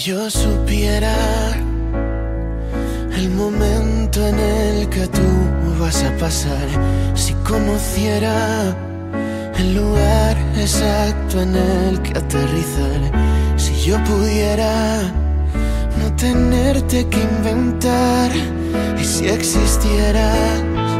yo supiera el momento en el que tú vas a pasar, si conociera el lugar exacto en el que aterrizar, si yo pudiera no tenerte que inventar, y si existieras,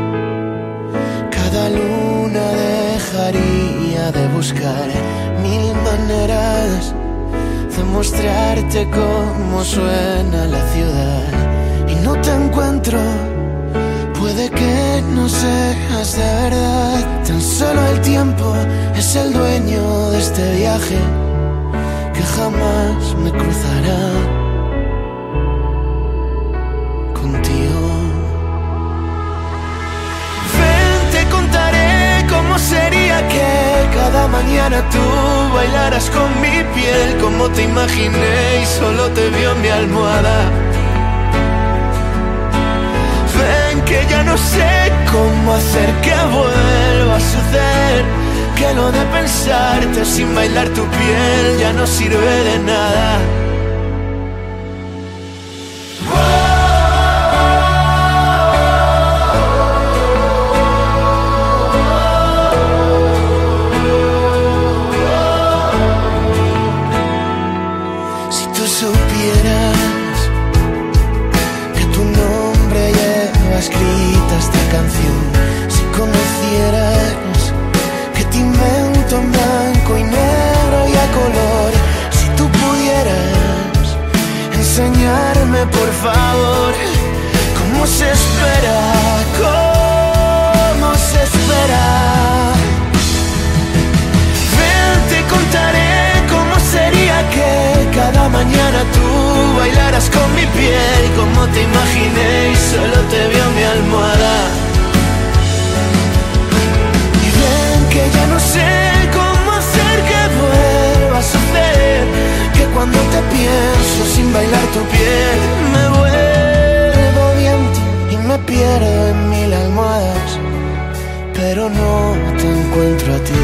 cada luna dejaría de buscar mil maneras de mostrarte cómo suena la ciudad. Y no te encuentro, puede que no seas de verdad. Tan solo el tiempo es el dueño de este viaje que jamás me cruzará contigo. Ven, te contaré cómo sería que cada mañana tú bailaras con mi piel, como te imaginé y solo te vio mi almohada. Ven, que ya no sé cómo hacer que vuelva a suceder, que lo de pensarte sin bailar tu piel ya no sirve de nada. Si tú supieras que tu nombre lleva escrita esta canción, si conocieras que te invento en blanco y negro y a color, si tú pudieras enseñarme por favor cómo se espera, cómo se espera. Ven, te contaré cómo sería que cada mañana tú bailaras con mi piel, como te imaginé y solo te vio mi almohada. Y ven, que ya no sé cómo hacer que vuelva a suceder, que cuando te pienso sin bailar tu piel me vuelvo viento y me pierdo en mil almohadas, pero no te encuentro a ti.